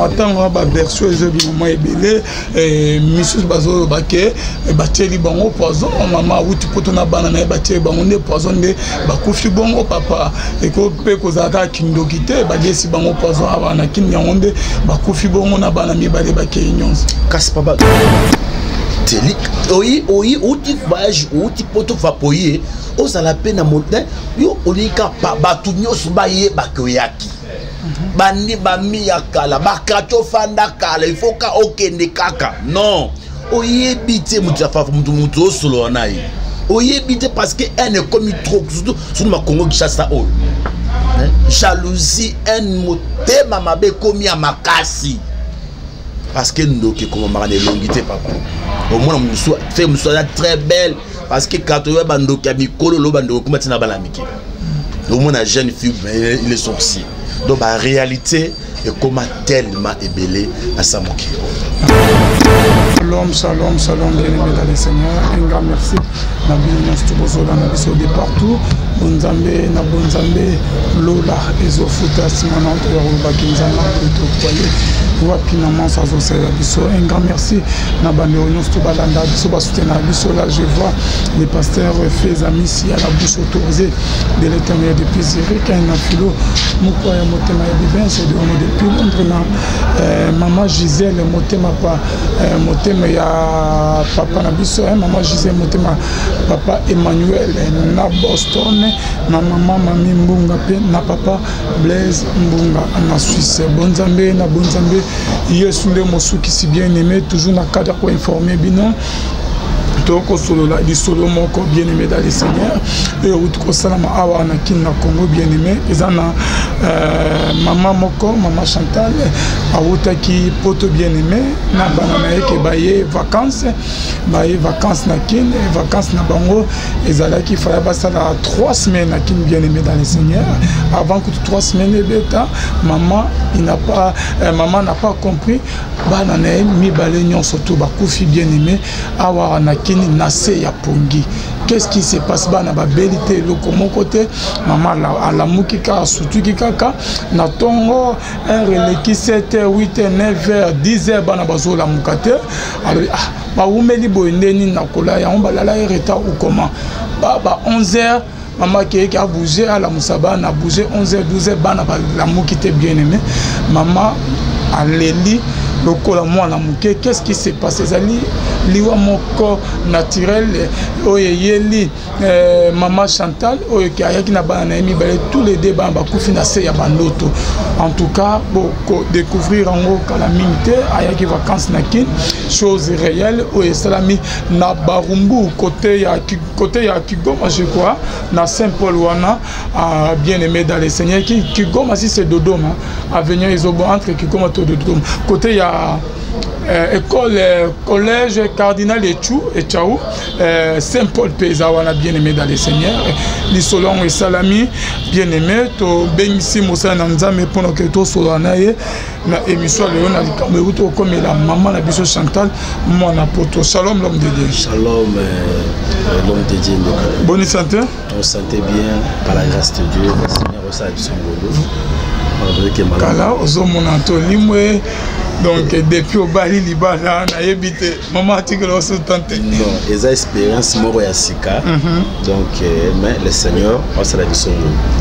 matin ba version ezobi maman ebele misus bazo bake bateli bango poison maman uti poto na bana na bateli bango ne poison de bakufi bongo papa eko pe kozaka kindokite ba desi bango poison abana kin yangonde bakufi bongo na bana mi bale bake nyonso kasi papa teli oyi uti voyage uti poto vapoyer ozala pe na montagne yo olika batu nyonso baye bakoyaki bandi bami ya kala bakato fanda kala il faut ka okende kaka non oyebi te mutu osolo na ye oyebi te parce que elle est comme trop surtout ma Congo Kinshasa o jalousie un motema mabe komi ya makasi parce que ndoki comme marane longité papa au moins musu fait musu très belle parce que quand tu vas bandoki ya mikolo lo bandoko kuma tina bala miki au moins la jeune fille il est sorcier donc la réalité est comment tellement ébélé à Samoki. Shalom, bien-aimés dans le Seigneur. Un grand merci. De partout. Bonzambe, na bonzambe, Lola, Ezofuta, Simonante, Bakinzana, un grand merci. Là, je vois les pasteurs faits amis ici à la bouche autorisée de l'éternel depuis Zéré, quand il a philo, Moukoya Motema Bibin, c'est de depuis Londres. Maman Gisèle, Motema, Motema, ya Papa Nabiso, Maman Gisèle, Motema, Papa Emmanuel, na Boston, na Maman Mami Mbunga, na Papa Blaise Mbunga, na Suisse. Bonzambe, na Bonzambe. Yesu nde mosuki si bien aimé, toujours na cadre pour informer binon. Toko solo la di solo moko bien aimé dans le Seigneur et outko salama awa na kin na Congo bien aimé ezana maman moko maman Chantal awuta ki poto bien aimé na bana na ke baye vacances na kin vacances na bango ezala ki faya basala 3 semaines na kin bien aimé dans le Seigneur avant que 3 semaines beta maman n'a pas compris bana na mi balé nyon surtout ba kufi bien aimé awa na Nase ya pongi. Qu'est-ce qui se passe bana ba belité le comme côté maman la mukika sutuki kaka na tongo releki 7h 8h 9h 10h bana bazo la mukate alors ba umeli boendeni na kola ya on balala retard ou comment ba 11h maman qui a bougé à la Moussaba na bougé 11h 12h bana la mukite bien aimé maman à Léli le col moi la mouké qu'est-ce qui s'est passé zali liwa mon corps naturel oyeli maman Chantal qui a qui na bana mi balé tous les débats ba kufina se ya bandoto en tout cas beaucoup découvrir en haut calamité aya qui vacances na kin chose réelle o salami na Barumbu côté ya Kigoma je crois na Saint-Paul wana bien aimé dans les Seigneurs Kigoma si c'est Dodoma avenir Izobo entre Kigoma to Dodoma côté ya école collège cardinal et Tchao Saint-Paul Pézawana bien aimé dans les Seigneurs ni Solon et Salami bien aimé to Benisi Moussa Nanzame pendant que to Solanaye na émission Léon na Likamberuto comme la maman la biso Chantal mon apôtre shalom l'homme de Dieu shalom l'homme de Dieu bonne santé on santé bien par la grâce de Dieu le Seigneur au sein de son boulot kala ozo monanto limwe. Donc depuis au Bali Libana na yebite maman article aussi tenté non les expériences moro ya sika donc mais le Seigneur on se la vision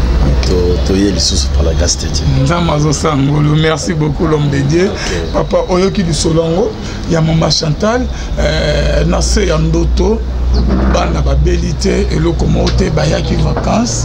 to yelisusu par la grâce de Dieu Nzamazo sangolo merci beaucoup l'homme de Dieu papa oyoki du solongo ya maman Chantal na se ya ndoto bana ba belité et le commenté bayaki vacances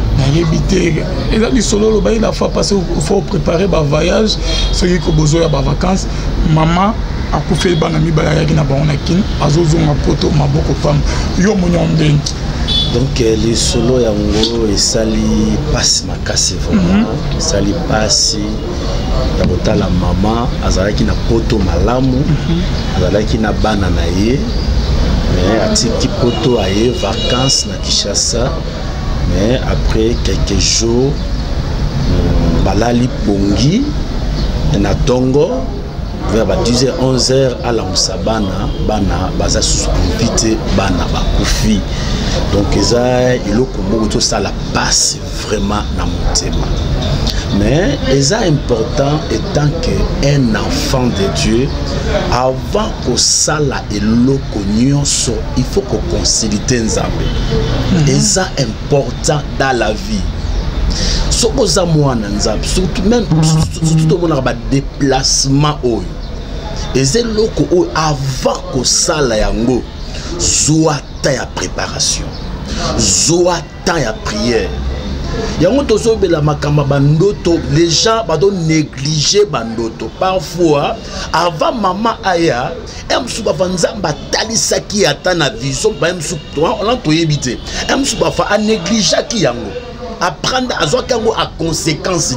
et là, solo il a fait passer, il faut préparer le voyage, ceux qui ont besoin de vacances. Maman a fait des banami balayaki na baonakin, azozo ma poto ma boko femme. Yo monyomben. Donc les solos yango et sali passe makasi vraiment, sali passe ya botala maman azalaki na poto malamu, azalaki na bana na ye, mais atiki poto aye vacances na Kinshasa. Mais après quelques jours, balali pongi na tongo vers 10h 11h à la musabana bana baza sous invité bana bakufi donc eza iloko moko to ça la passe vraiment na motema mais eza important étant que un enfant de Dieu avant que ça la eloko nyonso il faut que concilite nzambe eza important dans la vie. Sokoza mwana nzambe surtout même surtout on a ba déplacement oyo eze loko oyo avant ko sala yango zoa ta ya préparation zoa ta ya prière yango tozo bela makamba bandoto les gens bado négliger bandoto parfois avant maman aya emsuba vanzamba talisaki ata na vision ba emsuba on a toyebité emsuba fa a négliger ki yango apprendre à voir à conséquence.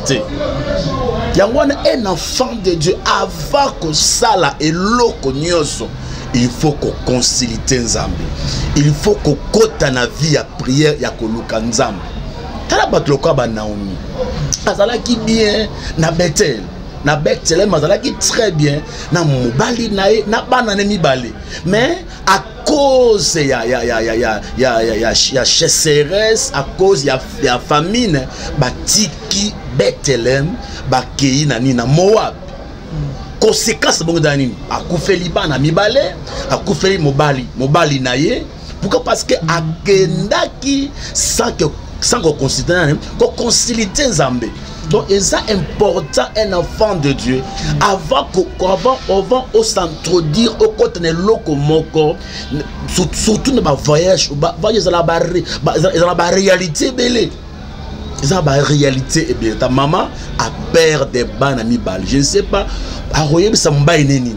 Un enfant de Dieu, avant que ça là et l'eau il faut qu'on concilite Nzambe. Il faut qu'on côte na vie à prière ya koluka Nzambe. Tala batloka ba Naomi. Azala ki bien na Bethel. Na Bethel mazala ki très bien na mobali na bana ne mibale. Mais à cause ya chasseresse, à cause ya famine, batiki Bethlehem, bakei na nina Moab. Conséquence bon dani, akufeli bana mibale, akufeli mobali na ye. Pourquoi? Parce que akendaki sans qu'on considère qu'on concilite Nzambe. Donc c'est important un enfant de Dieu avant on s'introduire au côté de l'okomoko surtout dans voyage voyage dans la réalité belé dans la réalité bien ta maman a peur des banami bal je ne sais pas a royer ça mbaye neni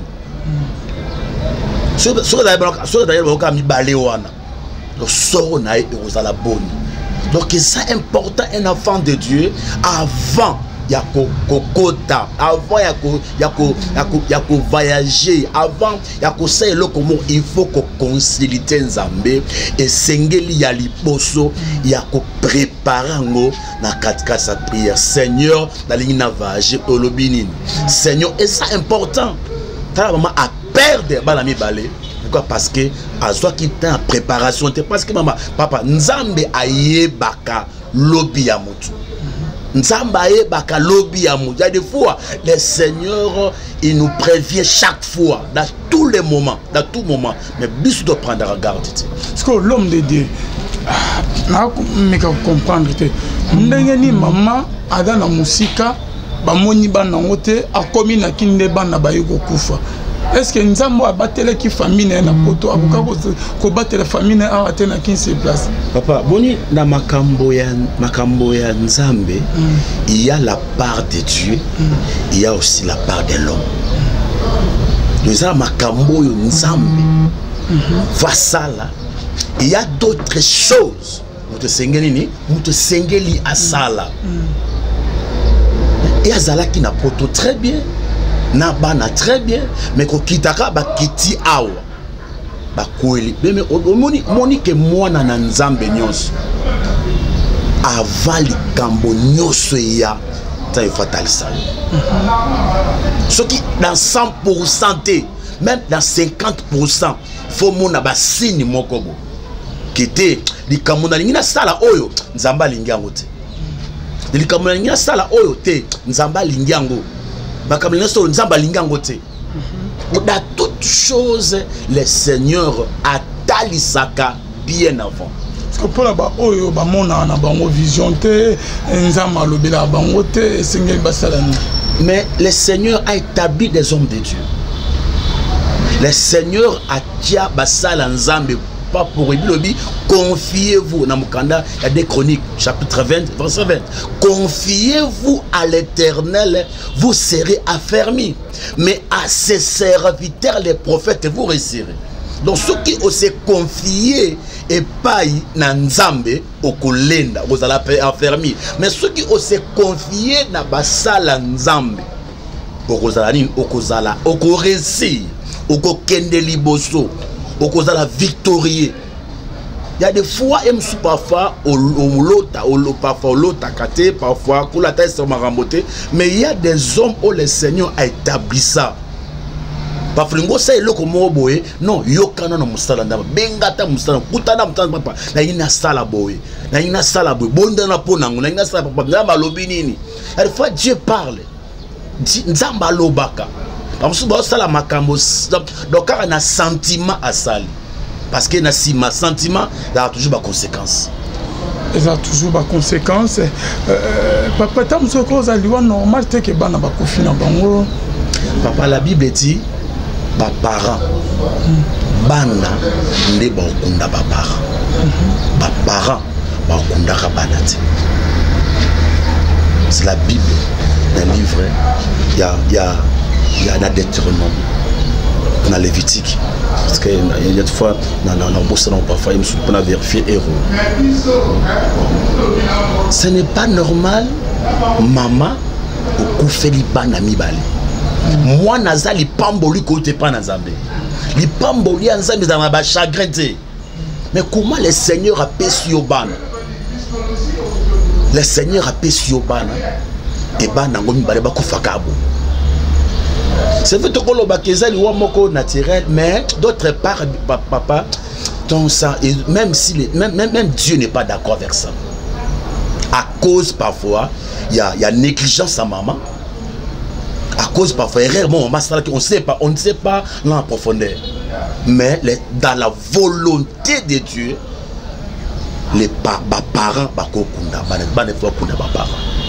sur d'ailleurs on a mis balé wana donc sort na et aux la bonne. Donc c'est important un enfant de Dieu avant yako kokota, avant yako voyager, avant yako say le comment il faut qu'on concilite Nzambe et sengeli ya liposo yako préparer ngo na katika sa prière. Seigneur la ligne na voyager olobini. Seigneur et ça important. Ta maman a perdre balami balé. Pourquoi? Parce que à soi qui est en préparation, parce que maman, papa, Nzambe aye baka lobi ya mutu. Nzambe aye baka lobi ya mutu. Il y a des fois, le Seigneur, il nous prévient chaque fois, dans tous les moments, dans tout moment. Mais bis doit prendre garde. Parce que l'homme de Dieu, mais comprendre que ndengeni maman ada na musika ba moni bana ngote akomi na kinde bana ba yiko kufa. Est-ce que nous avons abattu la famille na poto ko battre la famille a atteint qui se place papa boni na makambo ya Nzambe il y a la part de Dieu il y a aussi la part de l'homme nous avons makambo yo Nzambe voilà ça là il y a d'autres choses muto sengeli asala et azala qui na poto très bien na bana très bien mais ko kitaka ba kiti awa ba kweli mais moni ke mwana na Nzambe nyonso avant likambo nyonso ya ta fatal ça ce qui dans 100% même dans 50% faut mona ba signe mokobo kité likambo na lingina sala oyo Nzamba lingango te likambo na lingina sala oyo te Nzamba lingango. Dans toutes choses, le Seigneur a talisaka bien avant. Parce que pour la oyo ba mona na bango vision te nzamba lobela bango te sengel basalani. Mais le Seigneur a établi des hommes de Dieu. Le Seigneur a tia basala nzambe pas pour lui confiez-vous dans Mukanda, il y a des chroniques chapitre 20 verset 20. Confiez-vous à l'Éternel, vous serez affermis, mais à ses serviteurs les prophètes vous réussirez. Donc ceux qui osent confier et pas na Nzambe au kolenda vous allez affermis, mais ceux qui osent confier na basala Nzambe au kozalani au kozala au réussir au kokende liboso au kozala victorieux. Il y a des fois parfois parfois mais il y a des hommes où le Seigneur a établi ça bafulingo sa eloko moko boye non yokana na musala ndamba bengata musala kutana mutana papa na ina sala boye na ina sala boye bonda na ponango na ina sala papa ndamba lobi nini il faut Dieu parle nzamba lobaka parce que sala makambo donc car na sentiment à sali parce que na sima sentiment il y a toujours des conséquences. Il y a toujours des conséquences. Papa tam soko za liwa normal te ke bana ba kofina bango. Papa la Bible dit ba parents bana nde ba okunda ba parents ba parents ba okunda ka bana te. C'est la Bible dans le livre il y a un Deutéronome dans Lévitique parce que il y a des fois dans bosse dans parfois il me souhaite pas vérifier héros. Ce n'est pas normal maman au kufeli bana mibali. Moi nazali pamboli côté pas nazambe. Li pamboli ensemble dans ma chagrin te. Mais comment le Seigneur a péché au ban? Le Seigneur a péché au ban. Et ban nango mibali ba kufakabo. C'est vrai que le bakezali wa moko naturel mais d'autre part papa donc ça et même si même Dieu n'est pas d'accord avec ça. À cause parfois il y a négligence à maman. À cause parfois erreur bon on ne sait pas en profondeur. Mais dans la volonté de Dieu les parents bakokunda bana fois kunda parents.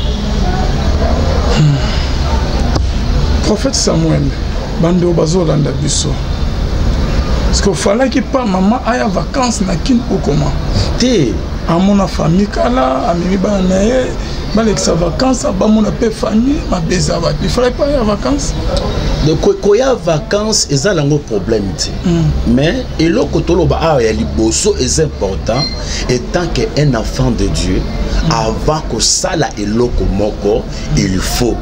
Prophète Samuel, bande au bazo landa biso. Parce qu'il fallait que pas maman aille en vacances na kin ou comment. Té à mon famille kala, à mi banaye, balek sa vacances, ba mon pe famille, ma bezava. Il fallait pas aller en vacances. Donc quand il y a vacances, ils ont un problème. Mais et le kotolo ba a liboso est important étant qu'un enfant de Dieu avant que ça la eloko moko, il faut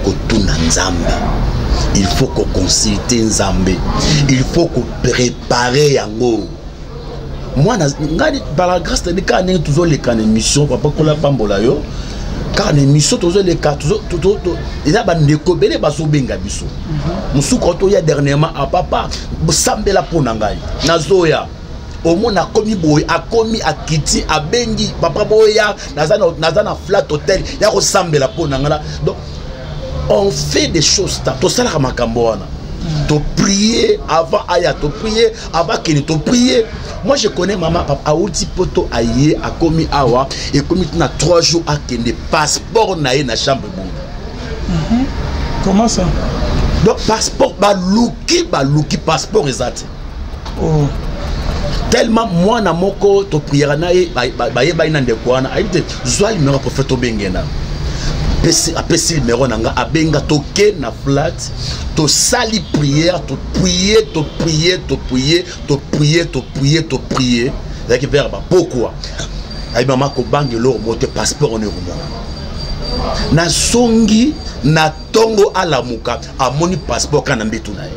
il faut qu'on consulte Nzambe. Il faut qu'on prépare yango. Moi par la grâce de Dieu quand on toujours les can émission papa kola pambola yo quand émission toujours les cas toujours il y a bande ko belé baso benga biso. Musuko to ya dernièrement à papa sambela pona ngai nazoya au monde a commis boy a commis a kiti a bengi papa boya nazana flat hotel ya ko sambela pona ngala donc on fait des choses to sala makambo wana to prier avant aya to prier avant qu'il to prier. Moi je connais maman papa outi poto aye a commis awa et commis na 3 jours à kende passeport na chambre bon. Comment ça? Donc passeport ba luki passeport exact. Oh. Tellement moi na moko to prier na ba ina ndekwana aite zwali numéro prophète obengena. Apesi numéro nanga abenga toke na flat to sali prière to prier avec verbe pourquoi ay mama ko bangelo mote passeport on est na songi na tongo ala muka amoni passeport kana mbetu na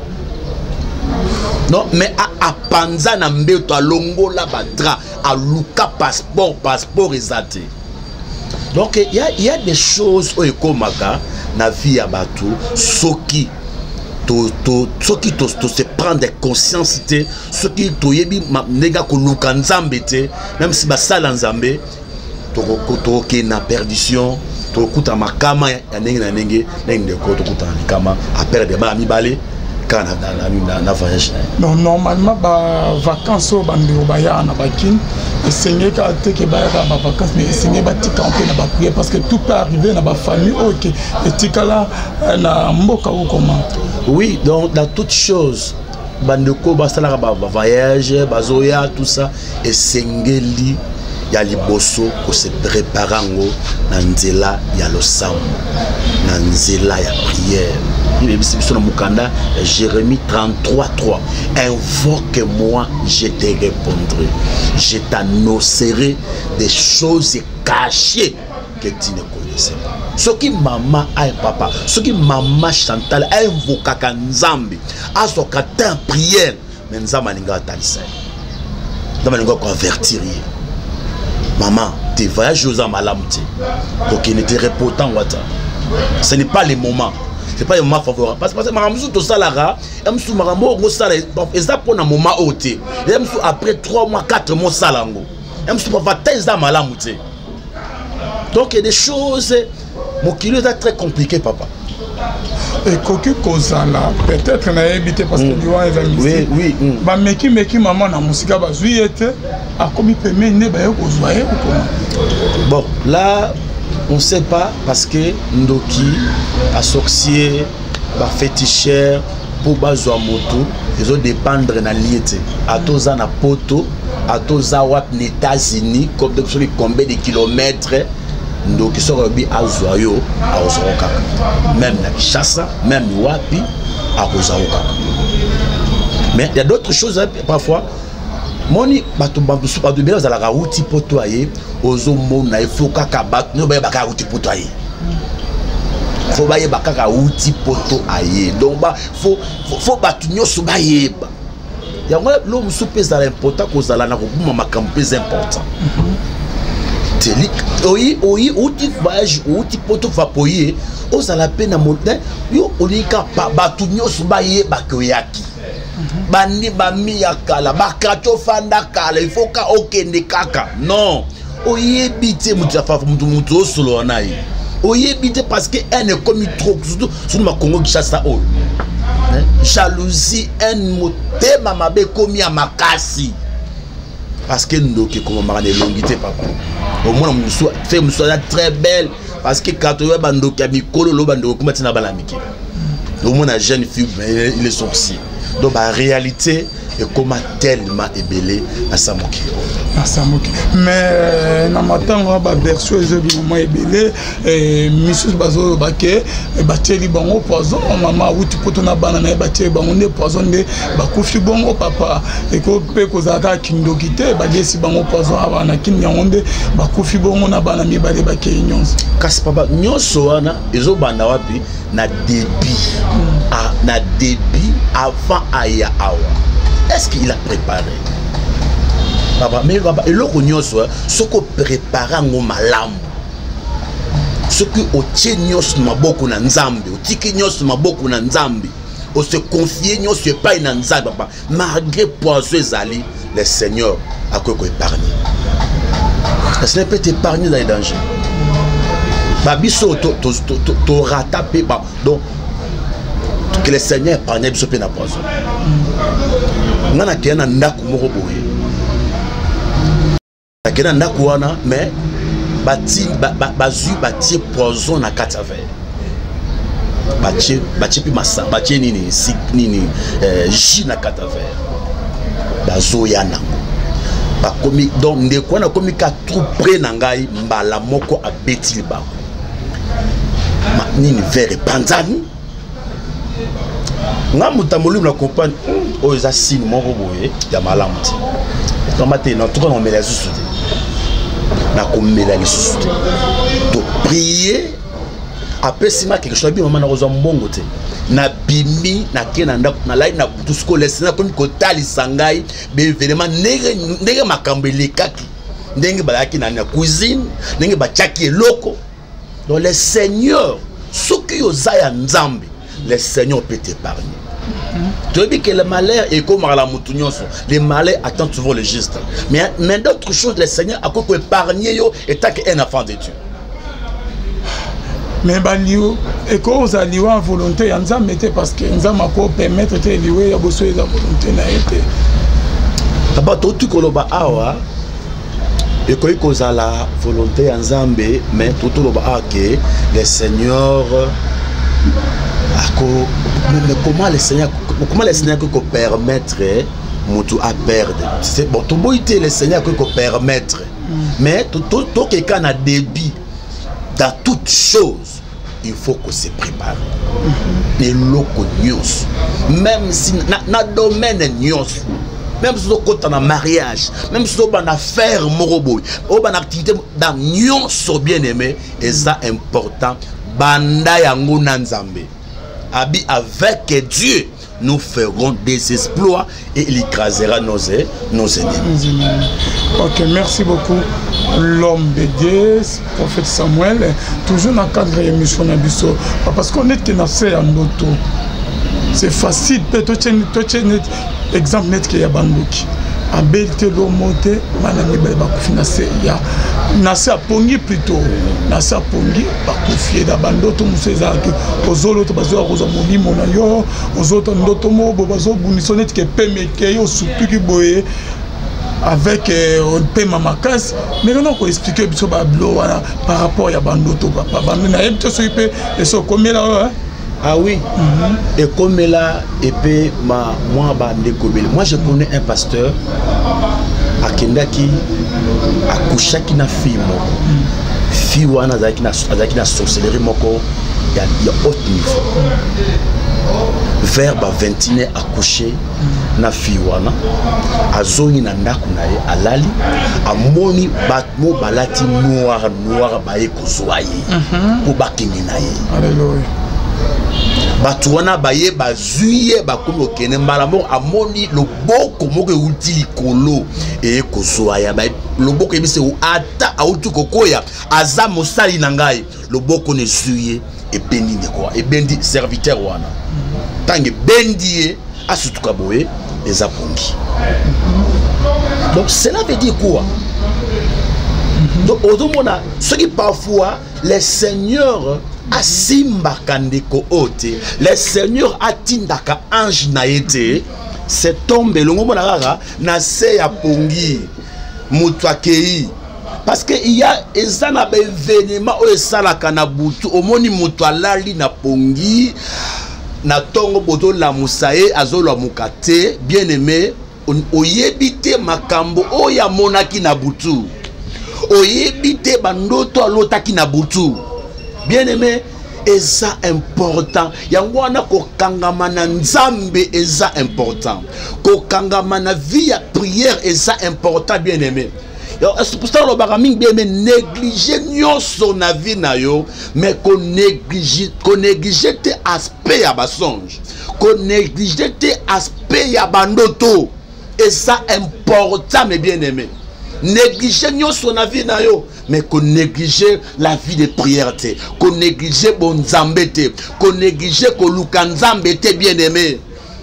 non mais a panza na mbetu alongola batra aluka passeport ezate. Donc il y a des choses où ekomaka na vie ya batu soki to se prendre des conscience te soki to yebi nega ko luka nzambe te même si ba sala nzambe to ke na perdition to kuta makama ya ndenge na ndenge ko to kuta kama a perdre ba mibale kana na voyage. Non normalement ba vacances au bande au baya na bakin et seigneur ka te ke ba vacances mais seigneur ba tikamper na ba prier parce que tout peut arriver na ba famille OK et tikala na mboka ou comment. Oui, donc dans toutes choses bande ko ba sala ba voyage bazoya tout ça et sengeli ya liboso ko se préparango na nzela ya losambo na nzela ya prière. Jérémie 33:3. Invoque-moi, je te répondrai. Je t'annoncerai des choses cachées que tu ne connaissais pas. Ce qui maman a papa, ce qui maman Chantal a invoqué Nzambi, a son catin prière, mais Nzamba n'inga talisa. Nzamba n'inga convertir. Maman, tes voyages aux amalamti, pour qu'il ne te repotent wata. Ce n'est pas le moment. c'est pas un moment favorable parce que Maramou to salara amsu Marambo go sala eza pour un moment ôté amsu après 3 mois 4 mois salango amsu pas va teza malamu té donc il y a des choses mon kilo est très compliqué papa et koki kozala peut-être na éviter parce que liwa eza oui oui ba meki maman na musika bazui ete akomi peme ne ba yeko zoye ou bon là on sait pas parce que Ndoki associé ba féticheur pour bazwa moto ils ont dépendre na liete atoza na poto atoza wat les États-Unis comme de combien de kilomètres donc ils sont rebi à Zoyo à Ozoka même na Kinshasa même wapi à Ozoka mais il y a d'autres choses hein, parfois moni bato bantu super de bien za la outil potoyer ozo mona il faut kaka bat no ba ka outil potoyer faut ba yeba kaka outil poto aye donc ba faut batu nyoso ba yeba ya ngwa lo musupe za important ko za la na ko buma makambo plus important oui, outil voyage, outil poto vapoyer, aux à la peine à monter, yo, olika, batu nyosu baye, bakoyaki. Bani bami yakala, bakato fanda kala, il faut ka okende kaka. Non, oye bité, mutu solo anaï. Oye bité parce que elle est comme trop, surtout ma Congo qui chasse ça. Jalousie, un moté, mamabe, komi à makasi. Parce que nous qui comme marane longité papa au moins nous fait nous soit très belle parce que quand on va bando qui a mis colo lo bando comment tu n'as pas la miki au moins la jeune fille mais il est sorcier donc la réalité est comment tellement ébélé à Samoki mais na matanga ba version ezobi moment ébélé et misus bazo baké bateli bango poison maman wuti poto na bana na bateli bango ne poison de bakufi bongo papa et ko pe ko zaka kindokité ba desi bango poison abana kinyangonde bakufi bongo na bana mi bale baké nyonso kasi papa nyonso wana ezobanda wapi na débit na débit avant aya awa. Est-ce qu'il a préparé? Papa, mais papa, et le cognos, ce qu'on prépare en malam, ce que au tchenios ma beaucoup na nzambi, au tikinios ma beaucoup na nzambi, au se confier nios se pas na nzambi, papa, malgré poisson zali, le Seigneur a quoi épargner. Le Seigneur peut t'épargner dans les dangers. Babiso to ratapé, donc que le Seigneur épargne biso pe na poisson. Ngana kena ndaku moko boye. Kena ndaku wana mais bati bati poison na kati affaire. Bati pi massa, bati nini sik nini ji na kati affaire. Bazo yana. Ba komi donc ndeko na komi ka tout près na ngai mbala moko abeti libako. Ma nini verre panzani. Nga mutamolu na compagne o eza signe moko boye ya malamu ti tomate na tout on met les sous na ko mela les sous to prier après sima quelque chose bien maman na rozo mbongo te na bimi na kena ndako na lai na tout ce que laisse na comme ko tali sangai be vraiment ndenge makambo lekaki ndenge balaki na cuisine ndenge bachaki eloko donc le Seigneur soki ozaya nzambe le Seigneur peut t'épargner. Tu veux dire que le malheur est comme à la moutounion. Les malheurs attendent souvent le juste. Mais d'autres choses, le Seigneur a quoi épargner et tant qu'un enfant de Dieu. Mais balio et cause à liwa volonté yanza mettait parce que yanza mako permettre de liwa ya bosso la volonté na été. D'abord tout koloba awa et quoi cause à la volonté yanzambe mais tout koloba que le Seigneur mais comment le Seigneur peut permettre Moutou à perdre? C'est bon, tout le le Seigneur peut permettre. Mais tout quelqu'un a débit dans toutes choses, il faut qu'on se prépare. Et l'autre news, même si dans le domaine news, même si on a un mariage, même si on a une affaire moroboy, on a une activité dans news bien aimé, et ça important. Banda yango nanzambe. Abi avec Dieu nous ferons des exploits et il écrasera nos ennemis. Ok, merci beaucoup. L'homme de Dieu, prophète Samuel, toujours dans le cadre de l'émission Nabiso, parce qu'on est tenancé en auto. C'est facile, peut-être exemple net qu'il y a bandoki. En belté l'homote, manani bakufi nase a pongi plutôt, nase a pongi bakufi da bandoto musezaki ozolo to bazo akoza molimo na yo ozoto ndoto mobo bazo bunisonet ke pemeke yo sutuki boye avec on paie mamakas mais non on expliquer biso ba blo par rapport ya bandoto papa bandina ebto so ipe eso komela. Ah oui, et comme là, et puis moi, je connais un pasteur à Kendaki, à Kouchaki na fille, fille ou na sorcellerie moko, il y a haut niveau. Vers 21 à coucher na fille wana azongi na ndako na ye alali amoni batmo balati noir baye kozwaye ko bakengi na ye. Alléluia. Batuana baye bazuye bakomi okene mbala moko amoni loboko moko euti likolo e kozwaya ba loboko ebise ata autu kokoya aza mosali na ngai loboko ne zuye ebendi ndeko ebendi serviteur wana tangi bendi asutuka boye eza pongi. Donc cela veut dire quoi? Donc autrement ce qui parfois les seigneurs asimba kandeko ote les seigneurs atindaka ange na ete c'est tombé longo monaka na se ya pongi mutwakei parce que il y a ezana ba événement o esalaka na butu omoni mutu alali na pongi na tongo boto la musae azolo mukate bien aimé oyebite makambo oya monaki na butu oyebite bandoto alotaki na butu. Bien aimé, et ça important. Yangwana ko kangamana nzambe et ça important. Ko kangamana via prière et ça important bien aimé. C'est pour ça que le baraming bien aimé négliger son avis na yo, mais qu'on néglige tes aspects à basonge, qu'on néglige tes aspects à bandoto et ça important mais bien aimé. Négliger son avis na yo. Mais qu'on néglige la vie de prière, qu'on néglige bon zambete, qu'on néglige qu'on lukanzambete bien aimé.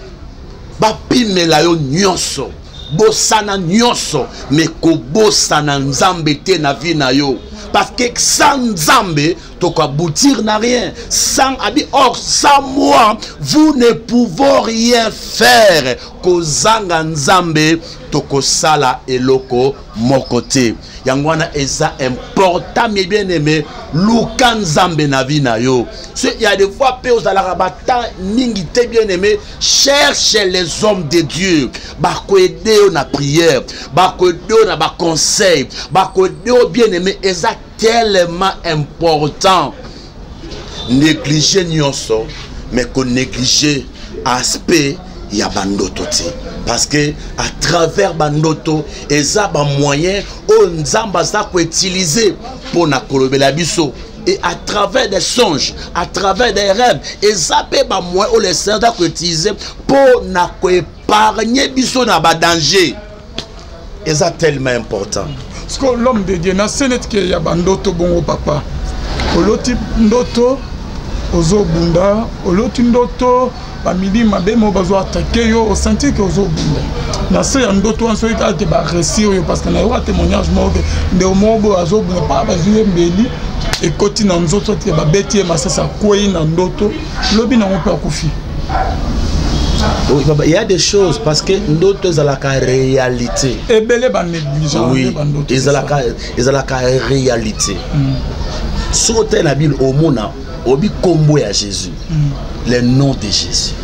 Bapi melayo nyonso, bosana nyonso, mais ko bosana nzambete na vie na yo. Parce que sans nzambe, to aboutir n'a rien. Sans abi, or sans moi, vous ne pouvez rien faire. Kozanga nzambe, toko sala eloko mokote. Yangwana eza important mais bien aimé luka nzambe na vie na yo. Il y a des fois pe aux alarabata ningi te bien aimé cherche les hommes de Dieu. Bako aider na prière, bako aider na ba conseil, bako aider bien aimé eza tellement important. Négliger nyonso mais qu'on néglige aspect ya bandoto te. Parce que à travers bandoto eza ba moyen o nzamba za ko utiliser pour na kolobela biso et à travers des songes, à travers des rêves eza pe ba moyen o les saints za ko utiliser pour na ko épargner biso na ba danger. Eza tellement important. Parce que l'homme de Dieu na senet ke ya bandoto bongo papa. Oloti ndoto ozo bunda, oloti ndoto bamidi mabemo bazo attaquer yo au sentier que ozo bunda. Na se ya ndoto anso ita te ba réussir yo parce que na yo témoignage moko de mobo azo bunda pa bazuye mbeli et koti na nzoto te ba beti ma sasa kwei na ndoto lobi na ngope akufi. Oui, il y a des choses parce que ndoto ezalaka réalité. Ebele ba négligence oui, ezalaka réalité. Sur la Bible au mona obi combo à Jésus. Le nom de Jésus.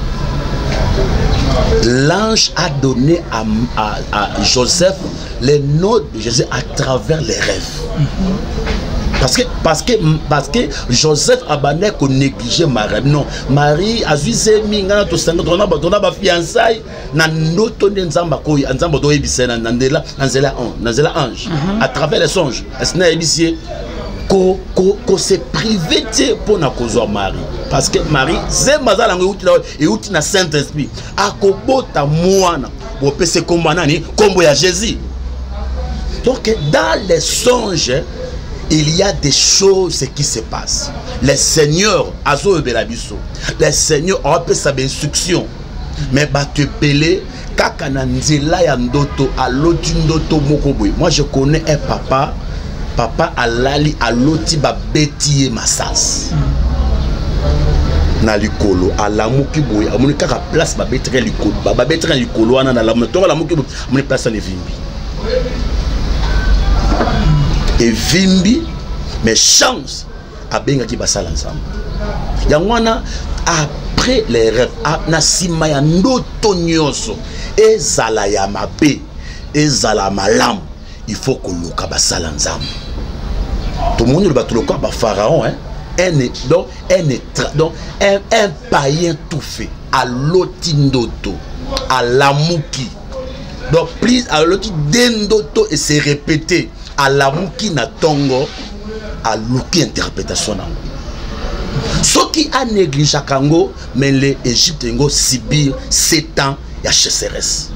L'ange a donné à Joseph le nom de Jésus à travers les rêves. Parce que Joseph a banné qu'on négligeait Marie. Non, Marie a vu ses mingas, tout ça, on a fiançailles, na noto nzamba ko nzamba do ebisena nandela ange à travers les songes. Est-ce n'est ko se privé pour na kozwa Marie parce que Marie c'est mazala et outi na Saint-Esprit akobota mwana bo pese kombo nani kombo ya Jésus. Donc dans les songes il y a des choses qui se passent. Les seigneurs azo belabiso. Les seigneurs ont appelé ça instruction. Mais ba te pelé kaka na nzela ya ndoto aloti ndoto moko boy. Moi je connais un papa alali aloti ba betiye masas. Na likolo alamuki boy amoni kaka place ba betre likolo ba betre likolo wana na lamu to alamuki boy amoni place na vimbi. Et vimbi mais chance a benga ki basala ensemble. Yangwana après les rêves na sima ya ndoto nyoso ezala ya mabe ezala malam il faut que luka basala ensemble. Tout le monde va tout le corps pharaon hein un païen tout fait à lotindoto à lamuki donc plus à loti dendoto et c'est répété à lamuki na tongo à luki interprétation ce qui a négligé Kango mais les Égyptiens subir 7 ans ya chasseresse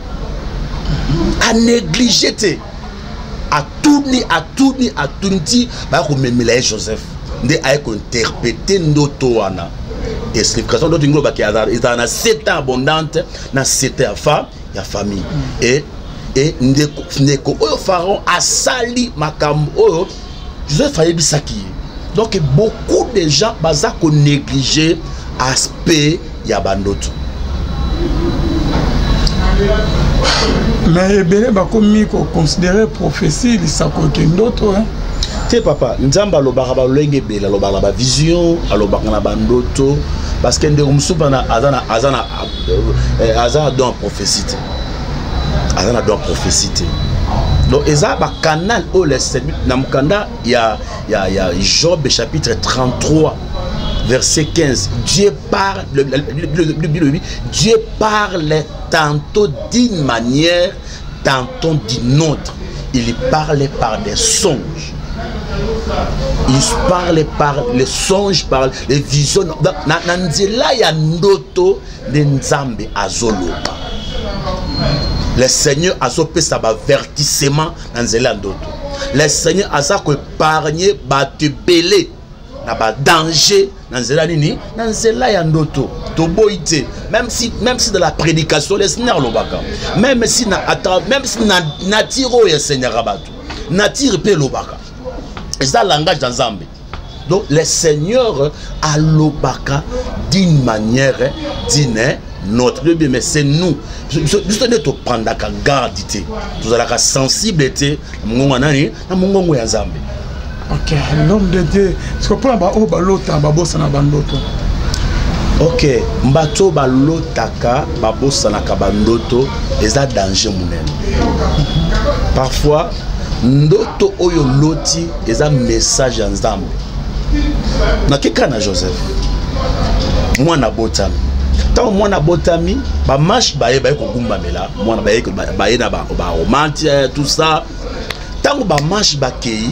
a négligé à tourner bah comme Melaye Joseph de a interprété ndoto wana explication d'autres nglo ba ki ils en a 7 ans abondante na 7 ans femme ya famille et ndeko oyo pharaon a sali makambo oyo Joseph fallait bisaki. Donc beaucoup de gens baza ko négliger aspect ya bandoto. Mais belé ba komi ko considérer prophétie lisako kendoto hein. Te papa, nzamba lobaka ba lenge bela lobaka ba vision, alobaka na bandoto parce que ndeko musupa na azana don prophétie. Azana don prophétie. Donc eza ba canal au les na mukanda ya Job chapitre 33 verset 15. Dieu parle Dieu parle tantôt d'une manière, tantôt d'une autre. Il parlait par des songes. Il parlait par les songes, par les visions. Nanzela ya ndoto de nzambe azoloba. Le Seigneur a sopé ça avertissement dans le ndoto. Le Seigneur a ça que épargner te belé na ba danger dans le nini dans le ndoto. To boité même si de la prédication le Seigneur lobaka. Même si na tiro ya Seigneur abatu. Na tire pe lobaka. Et ça langage dans Zambé. Donc le Seigneur a lobaka d'une manière d'une notre bien mais c'est nous juste de prendre la garde nous allons sensibilité mongonani na mongongo ya Nzambe. OK, l'homme de Dieu ce que pour ba o ba lota ba bossa na bandoto. OK, mbato ba lotaka ba bossa na kabandoto eza danger munene. Parfois ndoto oyo loti eza message ya Nzambe. Na kikana Joseph mwana botami tant mwana botami ba marche baye ko gumba mela mwana baye na ba romantique tout ça tant ba marche ba kei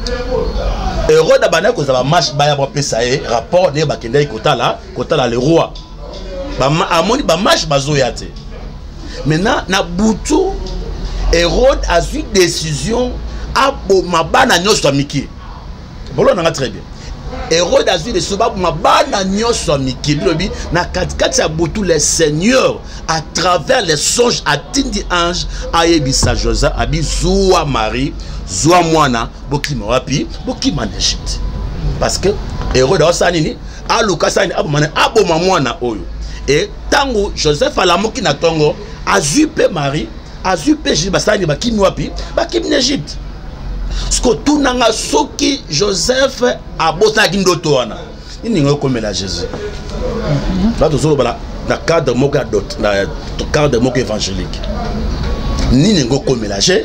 Hérode bana ko za ba marche baye ba pesa rapport ne ba kende kotala le roi ba amoni ba marche bazoya te maintenant na butu Hérode a eu décision a mabana nyoso amiki bolo na très bien. Hérode a vu les soldats mabana nyoso mikilobi na katikati ya butu les seigneurs à travers les songes à tindi ange ayebisa Joseph abi zuwa Marie zuwa mwana bokima wapi bokima en Égypte parce que Hérode a nini a lukasani aboma mwana oyo et tango Joseph alamuki na tongo azupe Marie azupe Jésus basani bakimi wapi bakimi en Égypte. Ce que tout nanga soki Joseph a botaki ndoto wana nini ngo komela Jésus là toujours bala na cadre moko na cadre moko évangélique nini ngo komela Jésus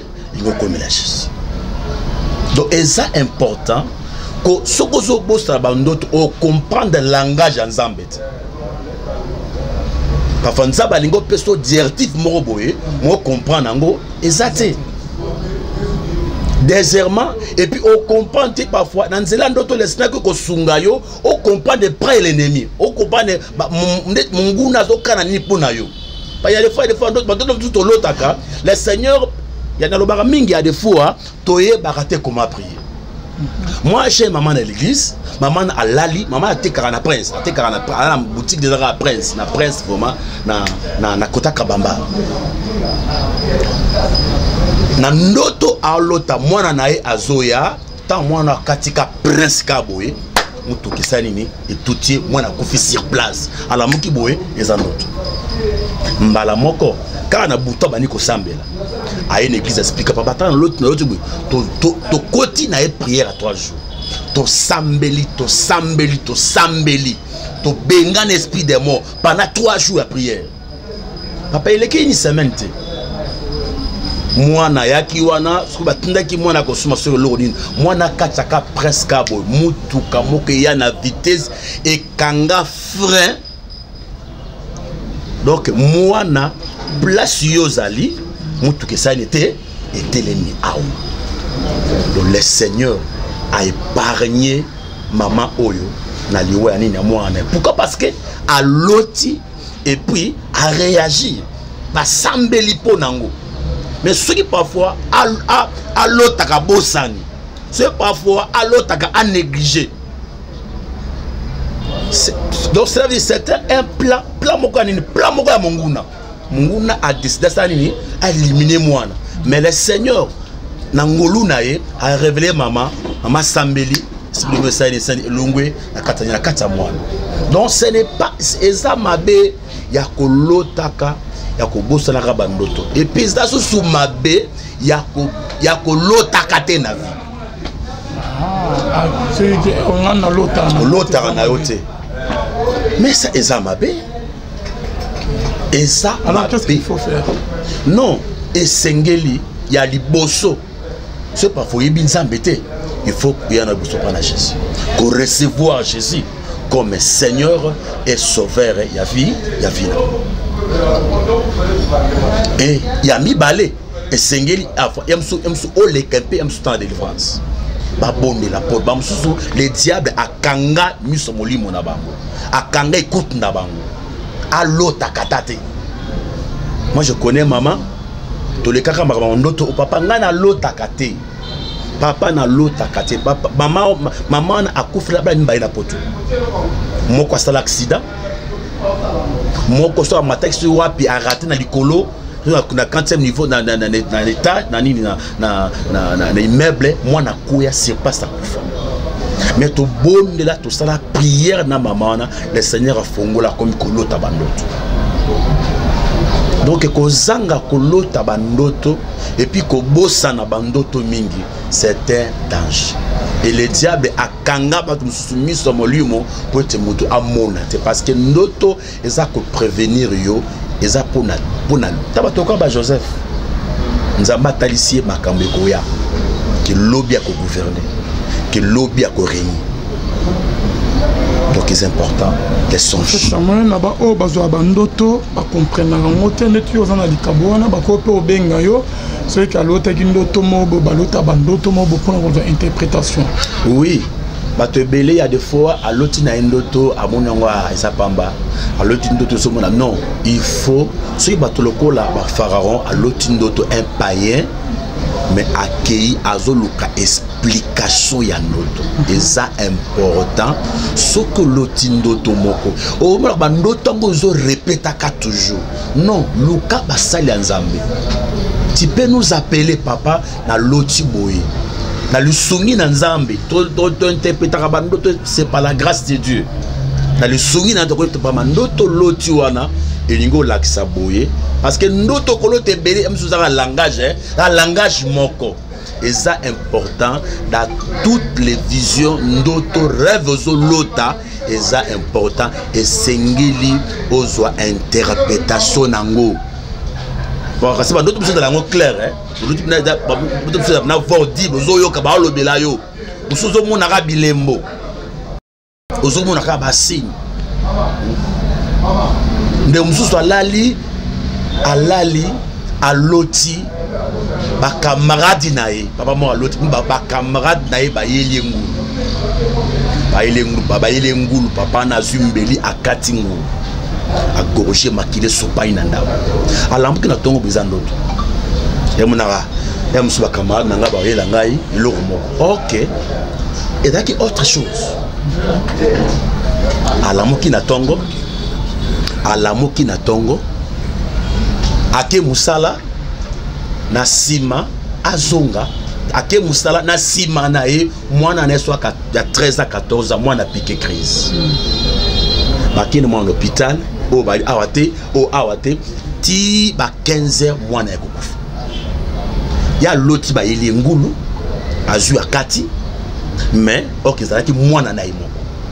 donc c'est important que sokozo bosta bandoto o comprendre le langage en Nzambe parfois Nzambe lingo peso directif moko boye mo comprendre ngo ezate Désirement, et puis on comprend parfois, dans les langues les snacks qu'on sungayo, on comprend de près l'ennemi, on comprend mon goût n'a aucun ni pour nayo. Il y a des fois, tout l'autre cas, le Seigneur, il y a dans le mingi, il y a des fois, toye baraté comment prier. Moi, chez maman à l'église, maman à Lali, maman a été carana prince, a été carana la boutique de la prince, na prince vraiment, na kota kabamba. Na ndoto a lota mwana nae azoya, tant mwana katika prince kaboye, mutu kisani ni etutie mwana kofi sur place. Ala muki boye ezandoto. Mbala moko kana buta bani ko sambela. A une église explique pas battant l'autre to koti na prière à 3 jours. To sambeli, to sambeli, to sambeli. To bengan esprit des morts pendant 3 jours à prière. Papa il est une semaine. Mwana yaki wana suba tindaki mwana ko suma sur l'ordine. Mwana kataka presque boy mutuka moke ya na vitesse et kanga frein. Donc mwana place yozali mutuke ça était l'ennemi. Donc le Seigneur a épargné maman Oyo na liwa nini mwana. Pourquoi? Parce que a loti et puis a réagi ba sambeli ponango. Mais ce qui parfois a l'autre bosani, c'est parfois à l'autre à négliger. Donc cela veut dire c'est un plan moka monguna. Monguna a décidé ça ni à éliminer moi. Mais le Seigneur nangoluna a révélé maman sambeli expliquer ça ni lungwe na katanya moi. Donc ce n'est pas ezamabe ya kolotaka yako bossa na bandoto et puis ça sous mabe yako lotaka te na vie. C'est que on a lotaka na yote. Mais ça ezamabe. Et ça alors qu'est-ce qu'il faut faire? Non, et sengeli ya liboso. C'est pas faut yebinzambe te. Il faut qu'il y en a bosso pas na Jésus. Qu'on recevoir Jésus comme Seigneur et Sauveur ya vie là. Et il y a mis balai et sengeli yamsu ole kempe yamsu temps de délivrance. Ba bonde la porte ba mususu le diable akanga miso molimo na bango. Akanga écoute na bango. Allo takatate. Moi je connais maman to le kaka mamandoto papa ngana lo takate. Papa na lo takate. Papa maman na akufila ba mba ina poto. Moko sala accident. Moko so matexte wapi a raté na likolo na 40e niveau na l'état na nini na immeuble moi na koya c'est pas ça. Mais to bonne là to sala prière na maman na le Seigneur a fongola comme kolota bandoto. Donc kozanga kolota bandoto et puis kobosa na bandoto mingi c'est un danger. Et le diable a kanga ba soumis sur molimo pour te mutu amona te parce que ndoto eza ko prévenir yo eza pona tabatoka ba Joseph nzamba talisie makambe koya que lobby a ko gouverner que lobby a ko régner. Donc c'est important les songes. C'est moi na ba o bazwa bandoto ba comprendre ngote netu yo zana likabona ba ko pe obenga yo c'est que l'autre ndoto mobo balota bandoto mobo pour une interprétation. Oui. Bato belé il y a des fois à l'autre na ndoto à monangwa isapamba à l'autre ndoto so mona non il faut si bato lokola ba pharaon à l'autre ndoto un païen mais accueilli azoluka explication ya ndoto et ça important ce que l'autre ndoto moko o mona ba ndoto ngo zo répétaka toujours non luka basali nzambe. Tu peux nous appeler papa na loti boye na lusungi na nzambe to interpréter bandoto c'est par la grâce de Dieu na lusungi na to ko papa ndoto loti wana elingo lakisa boye parce que ndoto kolote belé msuzaka langage moko et ça important dans toutes les visions ndoto rêve zo lota et ça important et sengeli ozwa interprétation nango. Bon, c'est pas d'autres choses dans la clair, hein. D'autres choses dans la vordi, bozoyo kabalo belayo. Bozozo monaka bilembo. Bozozo monaka basine. Nde mususu alali, aloti, ba camarade nae papa mo l'autre ba camarade nae ba yeli ngulu papa na zumbeli akati ngulu agoroshe makile sopa inanda alambuki na tongo bizandoto yemunara yamsu ba camarade nanga ba yela ngai eloko moko OK et daki autre chose alamuki na tongo ake musala na sima azonga ake musala na sima na ye mwana na soit ya 13 à 14 ans mwana piqué crise bakini mwana hôpital o ba awate ti ba 15 heures mwana ya kokufa ya loti ba yeli ngulu azu akati mais okizalaki mwana na imoko.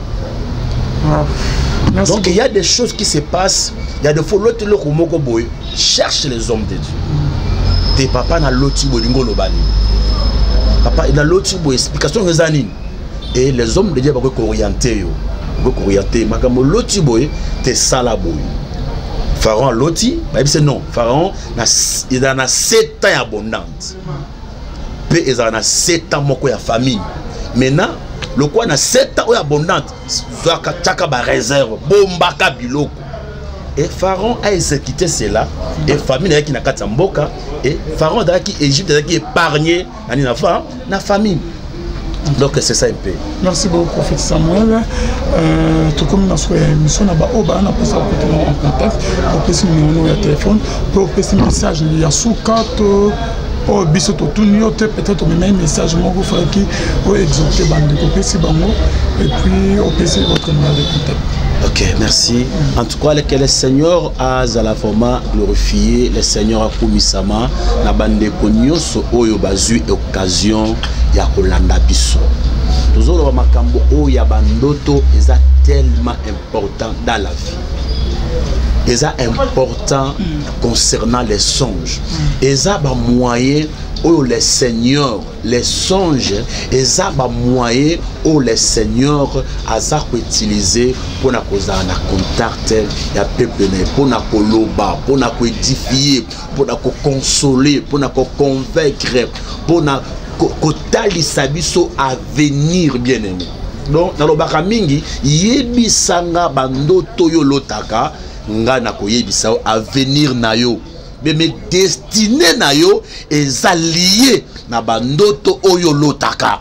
Donc il y a des choses qui se passent, il y a des fois l'autre le komoko boy cherche les hommes de Dieu. Tes papa na loti bolingo lobani. Papa na loti boy explication rezanine et les hommes de Dieu vont orienter yo. Vont orienter makamo loti boy te sala boy. Pharaon loti, Bible c'est non. Pharaon il en a 7 ans abondante. Pe il en a 7 ans moko ya famille. Maintenant le quoi na 7 ans abondante, soit chaka ba réserve, bombaka biloko. Et Pharaon a exécuté cela et famille qui na katamboka et Pharaon da qui Égypte qui épargné na famille. Donc c'est ça un peu. Merci beaucoup prophète Samuel. Tout comme dans notre émission na ba oba na pesa en contact, pour passer numéro de téléphone, pour passer message il y a sous carte. Oh, bisoto tout peut-être même message mon qui au exaucer bande copier si bango et puis au PC votre numéro de contact. OK, merci. En tout cas, que le Seigneur a la forma glorifié, le Seigneur a komisama na bande konyoso oyo bazu occasion ya kolanda biso. Tozolo makambo oyo ya bandoto eza tellement important dans la vie. Et ça important concernant les songes. Et ça va moyen où les seigneurs, les songes, et ça va moyen où les seigneurs azar utiliser pour na cause na contact ya peuple pour na koloba, pour na édifier, pour na consoler, pour na convaincre, pour na kotalisa biso à venir bien aimé. Donc dans le baka mingi yebisanga bandoto yo lotaka nga na koyebisa avenir na yo mais destiné na yo eza lié na bandoto oyo lotaka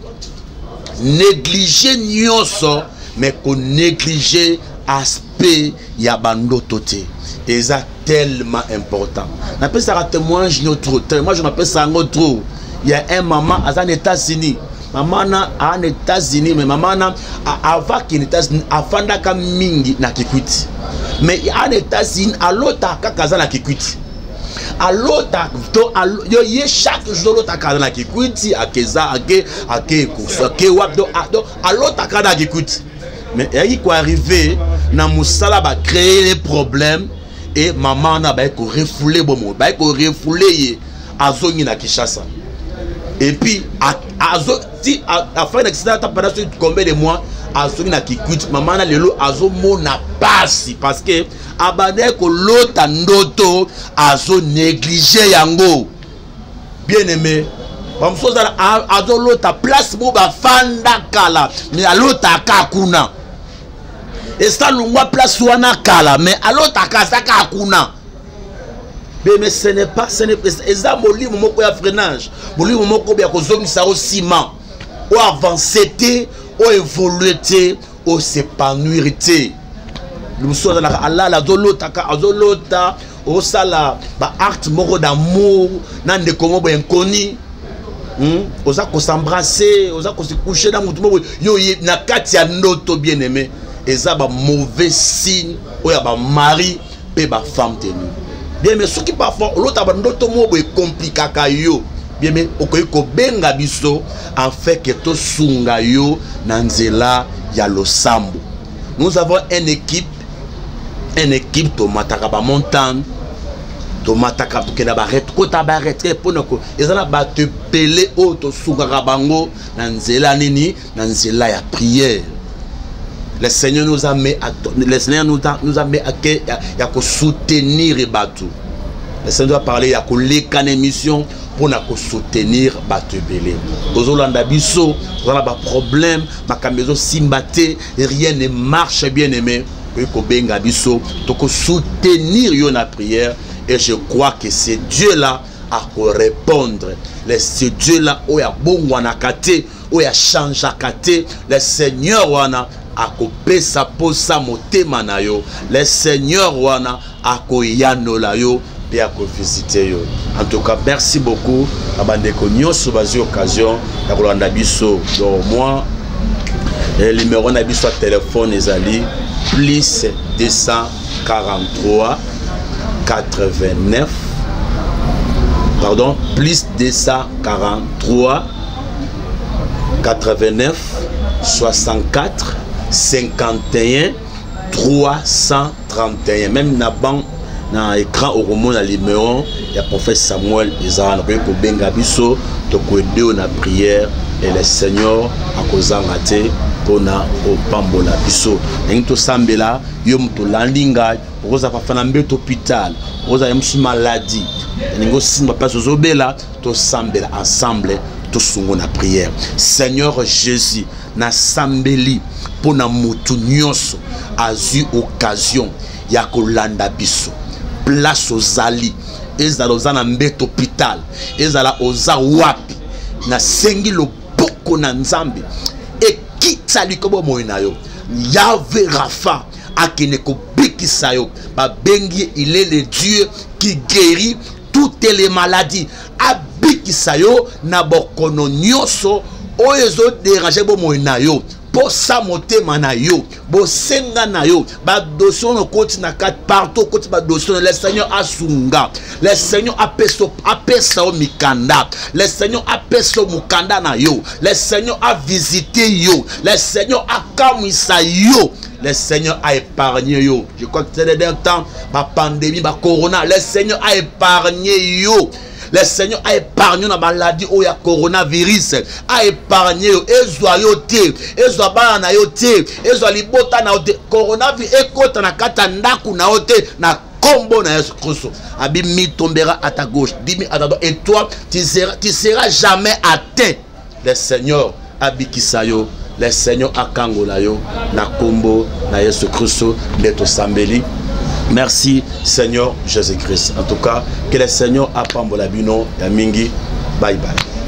négliger nyonso mais ko négliger aspect ya bandoto te eza tellement important na pesa ka témoignage notre moi je m'appelle ça trop il y a un maman aux États-Unis maman na en États-Unis mais maman na avant qu'il États-Unis afandaka mingi na Kikwiti mais en États-Unis à l'autre kakaza na Kikwiti à l'autre yo ye chaque jour l'autre kakaza na Kikwiti akeza ake kusa ke wabdo à l'autre kakaza na Kikwiti mais il quoi arrivé na musala ba créer les problèmes et maman na ba ko refouler bomo ba ko refouler azongi na Kinshasa. Et puis, à fin d'accident, pendant combien de mois, à na Kikwiti, maman na lelo azo mona passe parce que abane ko lota ndoto azo négliger yango. Bien aimé, bamsoza azo lota place bo ba fanda kala, mais a lota kakuna. Et ça lungwa place wana kala, mais a lota kasaka kakuna. Mais ce n'est pas, ça moli moko ya freinage, moli moko ya kozongisa au ciment, ou avancer ou évoluer ou s'épanouir nous sommes là Allah la zolota au sala ba acte moko d'amour nan de comment ba inconnu oza ko s'embrasser oza ko se coucher dans mutu moko yo na kati ya ndoto bien aimé et ça ba mauvais signe ou ya ba mari pe ba femme tenue. Bien mais ce qui parfois l'autre abandoto mo est compliqué yo bien mais okoyiko benga biso en fait que to sunga yo nanzela ya losambo. Nous avons une équipe tomataka ba montagne tomataka tokena ba ret kota ba retre ponoko ezala ba te pele o to sunga bango nanzela nini nanzela ya prière. Le Seigneur nous a mis à soutenir et battu. Le Seigneur doit parler à une émission pour soutenir Batebele. Ozolanda biso, on a des problèmes, ma camion simbaté, rien ne marche bien aimé. Kobenga biso, toko soutenir yo na prière et je crois que c'est Dieu là à répondre. C'est Dieu là où ya bongwana kate, où ya changea kate, le Seigneur wana a kopé sa posa motema na yo, le Seigneur wana a koyanola yo et a visiter yo. En tout cas, merci beaucoup. Abandeko nyoso bazi occasion ya kolanda biso. Donc moi le numéro na biso téléphone ezali plus 243 89 pardon plus 243 89 64 51 331 même na banque na écran au roman na numéro ya prophète Samuel ezana ko benga biso to ko aider na prière et le Seigneur a kozanga te pona o pambola biso ngi sambela yo mto landinga oza pa fana mbeto hôpital oza yemsu maladie ningo simba pas ozobela to sambela ensemble to sungo na prière. Seigneur Jésus na sambeli pona mutu nyonso azu occasion ya kolanda biso place ozali ezala ozana mbeto hôpital ezala oza wapi na sengi loboko na nzambe ekitali kobo moinayo Yahvé Rapha akene ko bikisayo ba bengi il est le Dieu qui guérit toutes les maladies abikisayo na bokono nyonso oyezo déranger bo moinayo posa motema na yo bosenga na yo ba dossier no koti na kat partout koti ba dossier le Seigneur asunga le Seigneur apesa o mikanda le Seigneur apesa mukanda na yo le Seigneur a visité yo le Seigneur a kamwisa yo le Seigneur a épargné yo. Je crois que c'est le temps ba pandémie ba corona le Seigneur a épargné yo. Le Seigneur a épargné la maladie ou ya coronavirus, a épargné ezwa yote, ezwa bana na yote, ezwa libota na yote, coronavirus ekota na kata ndaku na yote na combo na Yesu Christ. Abimi tombera à ta gauche, dimi à ta droite et toi tu seras jamais atteint. Le Seigneur abikisayo, le Seigneur akangola yo na combo na Yesu Christ neto sambeli. Merci Seigneur Jésus-Christ. En tout cas, que le Seigneur apambola bino ya mingi. Bye bye.